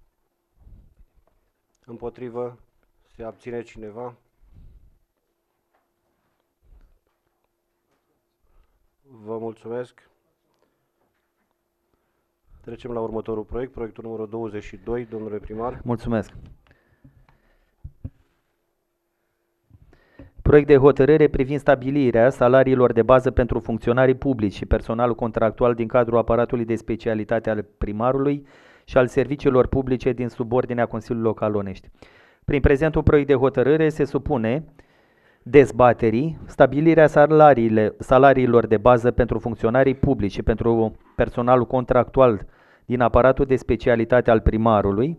[SPEAKER 1] Împotrivă? Se abține cineva? Vă mulțumesc. Trecem la următorul proiect, proiectul numărul 22, domnule primar.
[SPEAKER 2] Mulțumesc. Proiect de hotărâre privind stabilirea salariilor de bază pentru funcționarii publici și personalul contractual din cadrul aparatului de specialitate al primarului și al serviciilor publice din subordinea Consiliului Local Onești. Prin prezentul proiect de hotărâre se supune dezbaterii stabilirea salariilor de bază pentru funcționarii publici și pentru personalul contractual din aparatul de specialitate al primarului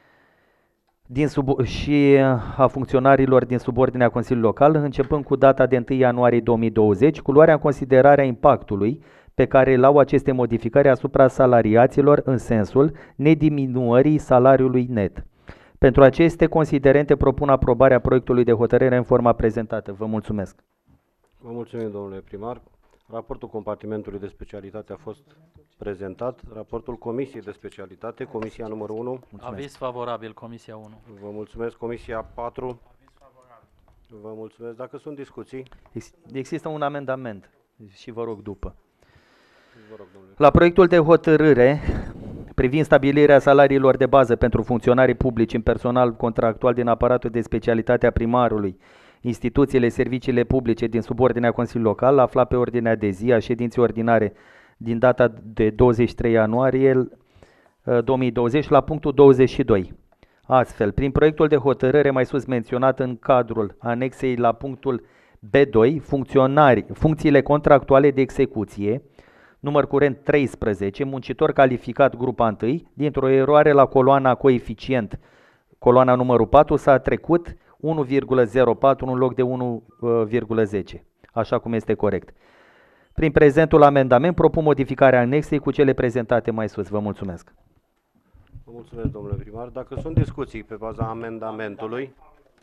[SPEAKER 2] și a funcționarilor din subordinea Consiliului Local, începând cu data de 1 ianuarie 2020, cu luarea în considerare a impactului pe care îl au aceste modificări asupra salariaților în sensul nediminuării salariului net. Pentru aceste considerente propun aprobarea proiectului de hotărâre în forma prezentată. Vă mulțumesc.
[SPEAKER 1] Vă mulțumim, domnule primar. Raportul compartimentului de specialitate a fost prezentat. Raportul Comisiei de Specialitate, Comisia numărul 1.
[SPEAKER 3] Aviz favorabil, Comisia 1.
[SPEAKER 1] Vă mulțumesc. Comisia 4.
[SPEAKER 5] Aviz favorabil.
[SPEAKER 1] Vă mulțumesc. Dacă sunt discuții?
[SPEAKER 2] Există un amendament și vă rog după.
[SPEAKER 1] Vă rog, domnule.
[SPEAKER 2] La proiectul de hotărâre privind stabilirea salariilor de bază pentru funcționarii publici în personal contractual din aparatul de specialitate a primarului, instituțiile, serviciile publice din subordinea Consiliului Local, aflat pe ordinea de zi a ședinței ordinare din data de 23 ianuarie 2020 la punctul 22. Astfel, prin proiectul de hotărâre mai sus menționat în cadrul anexei la punctul B2, funcțiile contractuale de execuție, număr curent 13, muncitor calificat grupa 1, dintr-o eroare la coloana coeficient, coloana numărul 4, s-a trecut 1,04 în loc de 1,10, așa cum este corect. Prin prezentul amendament propun modificarea anexei cu cele prezentate mai sus. Vă mulțumesc.
[SPEAKER 1] Vă mulțumesc, domnule primar. Dacă sunt discuții pe baza amendamentului,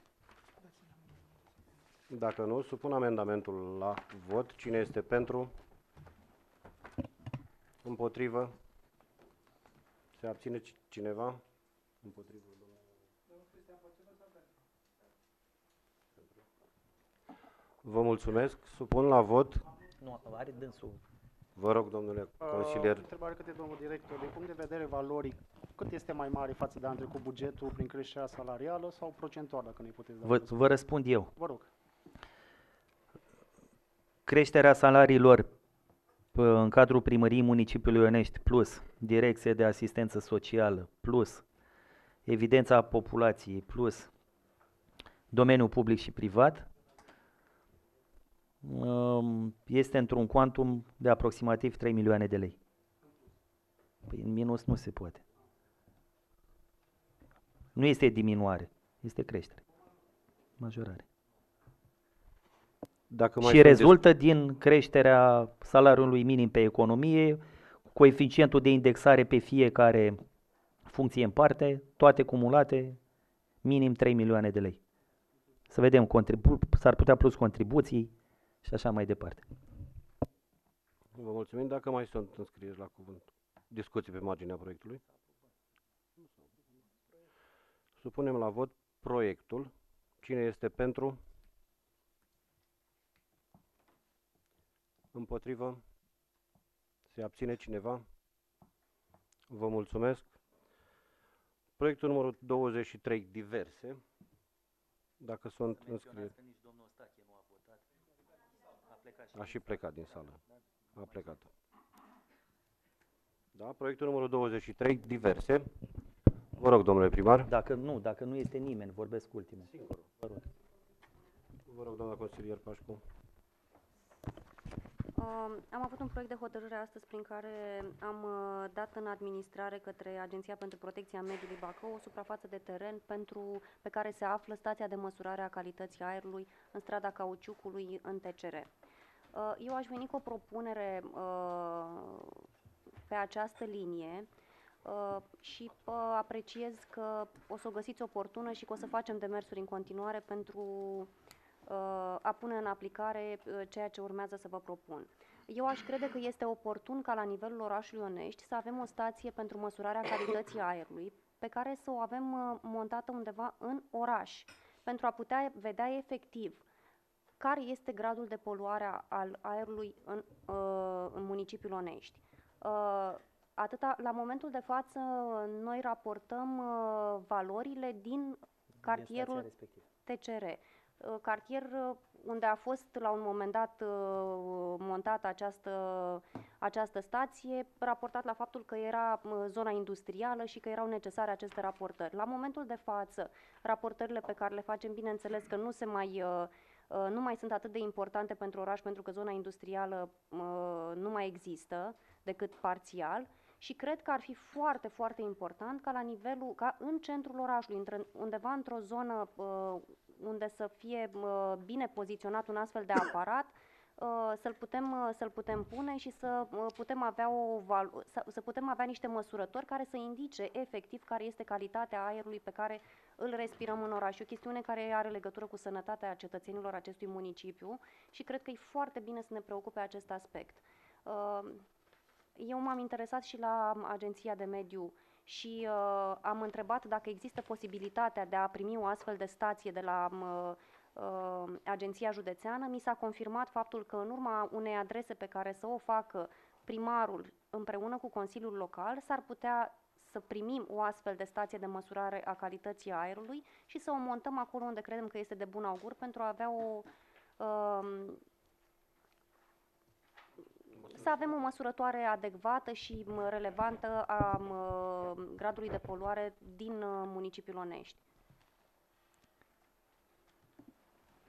[SPEAKER 1] dacă nu, supun amendamentul la vot. Cine este pentru? Împotrivă? Se abține cineva? Împotrivă. Vă mulțumesc. Supun la vot.
[SPEAKER 2] Nu, are dânsul.
[SPEAKER 1] Vă rog, domnule consilier.
[SPEAKER 7] Întrebare către domnul director. Din punct de vedere valoric, cât este mai mare față de anul trecut bugetul prin creșterea salarială sau procentual, dacă ne puteți da?
[SPEAKER 2] Vă răspund eu.
[SPEAKER 7] Vă rog.
[SPEAKER 2] Creșterea salariilor în cadrul primăriei municipiului Ionești, plus direcție de asistență socială, plus evidența populației, plus domeniul public și privat, este într-un cuantum de aproximativ 3 milioane de lei. Păi în minus nu se poate. Nu este diminuare, este creștere, majorare.
[SPEAKER 1] Dacă mai
[SPEAKER 2] Și
[SPEAKER 1] sunt
[SPEAKER 2] rezultă din creșterea salariului minim pe economie, coeficientul de indexare pe fiecare funcție în parte, toate cumulate, minim 3 milioane de lei. Să vedem, s-ar putea plus contribuții și așa mai departe.
[SPEAKER 1] Vă mulțumim. Dacă mai sunt înscrieri la cuvânt, discuții pe marginea proiectului. Supunem la vot proiectul. Cine este pentru? Împotrivă? Se abține cineva? Vă mulțumesc. Proiectul numărul 23, diverse. Dacă sunt înscrieri. A și plecat din sală. A plecat. Da, proiectul numărul 23, diverse. Vă rog, domnule primar.
[SPEAKER 2] Dacă nu este nimeni, vorbesc ultimul.
[SPEAKER 1] Singurul. Vă rog, doamna consilier Pașcu.
[SPEAKER 8] Am avut un proiect de hotărâre astăzi prin care am dat în administrare către Agenția pentru Protecția Mediului Bacău o suprafață de teren pe care se află stația de măsurare a calității aerului în strada Cauciucului în TCR. Eu aș veni cu o propunere pe această linie și apreciez că o să o găsiți oportună și că o să facem demersuri în continuare pentru a pune în aplicare ceea ce urmează să vă propun. Eu aș crede că este oportun ca la nivelul orașului Ionești să avem o stație pentru măsurarea calității aerului pe care să o avem montată undeva în oraș pentru a putea vedea efectiv care este gradul de poluare al aerului în municipiul Ionești. La momentul de față noi raportăm valorile din cartierul TCR. Cartier unde a fost la un moment dat montată această stație, raportat la faptul că era zona industrială și că erau necesare aceste raportări. La momentul de față, raportările pe care le facem, bineînțeles că nu mai sunt atât de importante pentru oraș, pentru că zona industrială nu mai există decât parțial. Și cred că ar fi foarte, foarte important ca în centrul orașului, undeva într-o zonă unde să fie bine poziționat un astfel de aparat, să-l putem pune și să putem avea niște măsurători care să indice efectiv care este calitatea aerului pe care îl respirăm în oraș. E o chestiune care are legătură cu sănătatea cetățenilor acestui municipiu și cred că e foarte bine să ne preocupe acest aspect. Eu m-am interesat și la Agenția de Mediu și am întrebat dacă există posibilitatea de a primi o astfel de stație de la Agenția Județeană. Mi s-a confirmat faptul că în urma unei adrese pe care să o facă primarul împreună cu Consiliul Local s-ar putea să primim o astfel de stație de măsurare a calității aerului și să o montăm acolo unde credem că este de bun augur pentru a avea să avem o măsurătoare adecvată și relevantă a gradului de poluare din municipiul Ionești.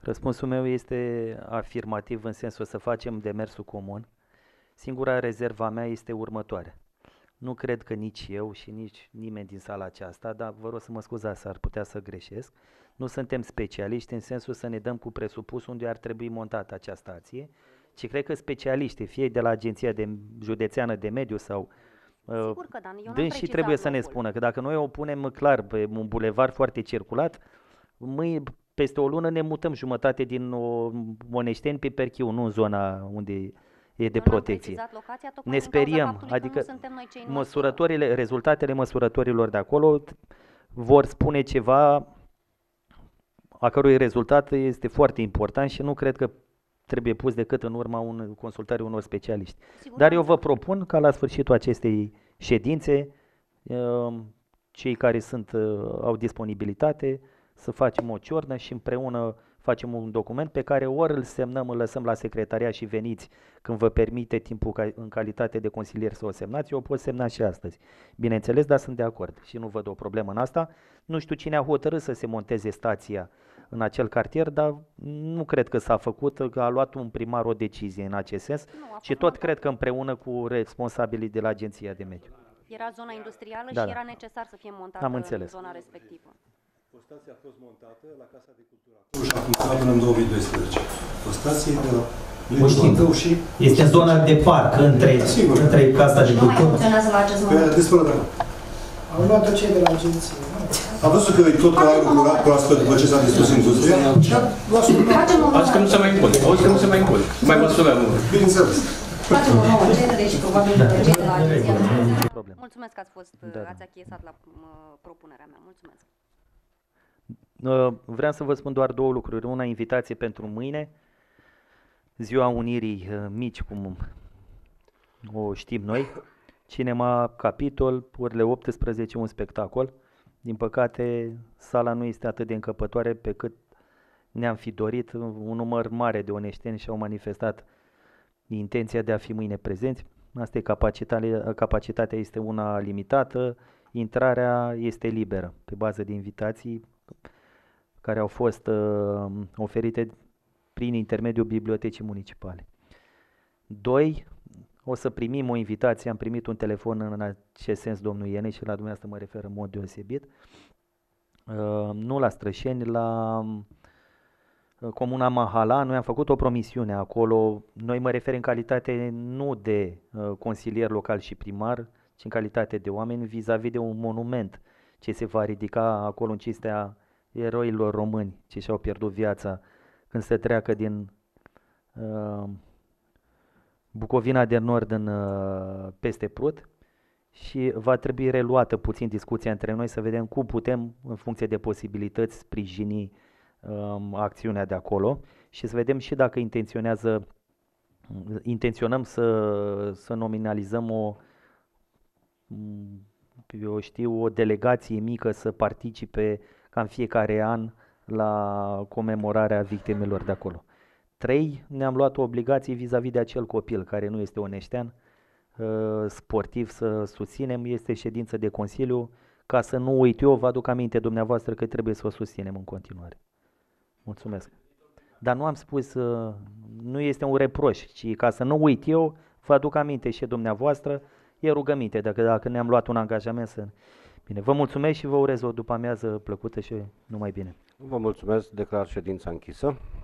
[SPEAKER 2] Răspunsul meu este afirmativ în sensul să facem demersul comun. Singura rezerva mea este următoarea. Nu cred că nici eu și nici nimeni din sala aceasta, dar vă rog să mă scuzați, s-ar putea să greșesc, nu suntem specialiști în sensul să ne dăm cu presupus unde ar trebui montată acea stație, ci cred că specialiștii, fie de la Agenția Județeană de Mediu sau
[SPEAKER 8] Sigur că da, eu n-am
[SPEAKER 2] dânsii
[SPEAKER 8] precizat
[SPEAKER 2] trebuie să ne
[SPEAKER 8] locul.
[SPEAKER 2] spună că dacă noi o punem clar pe un bulevard foarte circulat, peste o lună ne mutăm jumătate din Oneșteni pe Perchiu, nu în zona unde e de
[SPEAKER 8] Eu n-am
[SPEAKER 2] protecție.
[SPEAKER 8] precizat locația, tocmai
[SPEAKER 2] Ne
[SPEAKER 8] din cauza
[SPEAKER 2] speriem,
[SPEAKER 8] faptului că
[SPEAKER 2] adică
[SPEAKER 8] nu suntem noi cei în măsură.
[SPEAKER 2] rezultatele măsurătorilor de acolo vor spune ceva a cărui rezultat este foarte important și nu cred că trebuie pus decât în urma consultării unor specialiști. Dar eu vă propun ca la sfârșitul acestei ședințe, cei care au disponibilitate, să facem o ciornă și împreună facem un document pe care ori îl semnăm, îl lăsăm la secretariat și veniți când vă permite timpul în calitate de consilier să o semnați. Eu o pot semna și astăzi. Bineînțeles, dar sunt de acord și nu văd o problemă în asta. Nu știu cine a hotărât să se monteze stația în acel cartier, dar nu cred că s-a făcut, că a luat un primar o decizie în acest sens și tot cred că împreună cu responsabilii de la Agenția de Mediu.
[SPEAKER 8] Era zona industrială
[SPEAKER 2] Da,
[SPEAKER 8] și
[SPEAKER 2] da.
[SPEAKER 8] era necesar să fie montată
[SPEAKER 2] Am
[SPEAKER 8] în
[SPEAKER 2] înțeles.
[SPEAKER 8] zona respectivă.
[SPEAKER 9] O stație a fost montată la Casa de Cultură și a funcționat până în 2012. O stație de la
[SPEAKER 10] O știm.
[SPEAKER 9] Bacău și...
[SPEAKER 10] Este în zona de parc, între Casa de
[SPEAKER 8] Nu mai
[SPEAKER 10] Cultură.
[SPEAKER 8] funcționează la acest
[SPEAKER 9] Pe
[SPEAKER 8] moment.
[SPEAKER 9] despre de
[SPEAKER 4] Au luat-o cei de la agenție, nu?
[SPEAKER 9] a văzut că e tot aerul curat proaspăt după ce s-a distrus industria și a luat sub...
[SPEAKER 8] Facem o
[SPEAKER 11] Azi că nu se mai impune. Auzi că nu se mai impune. Mai măsurăm.
[SPEAKER 9] Bineînțeles.
[SPEAKER 8] facem o nouă cerere și probabil că cei de la agenția.
[SPEAKER 2] Problemă.
[SPEAKER 8] Mulțumesc că ați achiesat la propunerea mea. Mulțumesc.
[SPEAKER 2] Vreau să vă spun doar două lucruri. Una, invitație pentru mâine, Ziua Unirii Mici, cum o știm noi, Cinema Capitol, orele 18, un spectacol. Din păcate, sala nu este atât de încăpătoare pe cât ne-am fi dorit. Un număr mare de oneșteni și-au manifestat intenția de a fi mâine prezenți. Asta e capacitatea este una limitată, intrarea este liberă, pe bază de invitații care au fost oferite prin intermediul Bibliotecii Municipale. 2. O să primim o invitație, am primit un telefon în acest sens, domnul Iene, și la dumneavoastră mă refer în mod deosebit, nu la Strășeni, la Comuna Mahala. Noi am făcut o promisiune acolo, noi mă refer în calitate nu de consilier local și primar, ci în calitate de oameni vis-a-vis de un monument ce se va ridica acolo în cinstea eroilor români ce și-au pierdut viața când se treacă din Bucovina de Nord în peste Prut, și va trebui reluată puțin discuția între noi să vedem cum putem, în funcție de posibilități, sprijini acțiunea de acolo și să vedem și dacă intenționăm să nominalizăm o delegație mică să participe ca în fiecare an la comemorarea victimelor de acolo. 3. Ne-am luat o obligație vis-a-vis de acel copil care nu este oneștean, sportiv, să susținem. Este ședință de Consiliu. Ca să nu uit eu, vă aduc aminte dumneavoastră că trebuie să o susținem în continuare. Mulțumesc. Dar nu am spus, nu este un reproș, ci ca să nu uit eu, vă aduc aminte și dumneavoastră, e rugăminte, dacă ne-am luat un angajament să... Bine, vă mulțumesc și vă urez o după-amiază plăcută și numai bine.
[SPEAKER 1] Vă mulțumesc, declar ședința închisă.